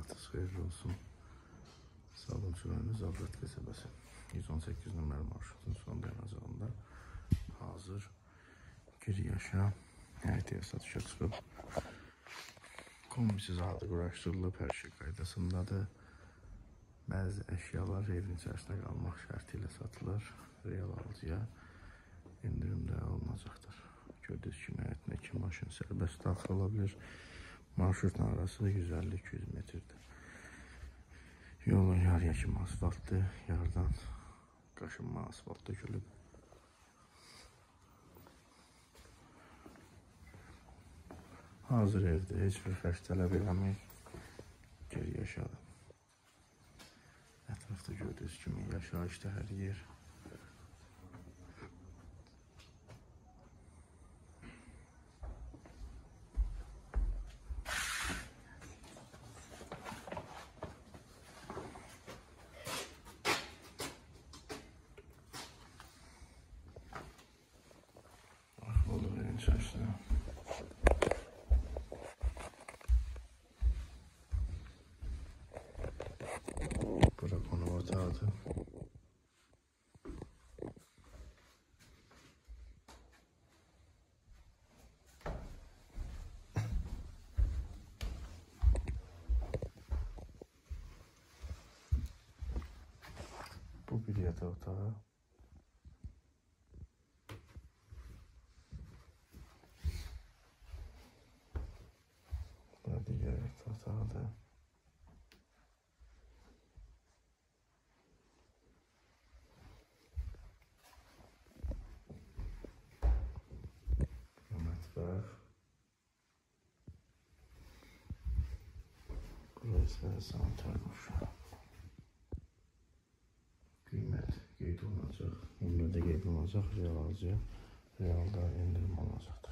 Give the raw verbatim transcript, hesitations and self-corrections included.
Sabahınız xeyirli olsun. Sabunçu Zabrat qəsəbəsi yüz on səkkiz nömrəli marşrutun son dayanacağında hazır girişə həyətə satışa çıxıb. Kombisiz halda quraşdırılıb, hər şey qaydasındadır. Bəzi əşyalar evin içərisində qalmaq şərti ilə satılır. Real alıcıya endirimdə alınacaqdır. Gördüyünüz kimi həyətinə iki maşın sərbəst daxil ola bilir. Marşrutun arası yüz əlli iki yüz metrdir. Yolun yarıya kimi asfaltdır. Yardan qaşınma asfalt dökülüb. Hazır evdə heç bir fərq tələb eləmir. Geri yaşadı. Ətrafda gördüyünüz kimi yaşayışda hər yer. Olur evin içərisində. Bura qonaq otağıdır. Bu bir yataq otağı. Burada diğer yataq otağıdır. Mətbəx. Burası sanitarmış. Qiymət qeyd olunacaq. Nömrədə qeyd olunacaq. Real alıcıya realda endirim olunacaq.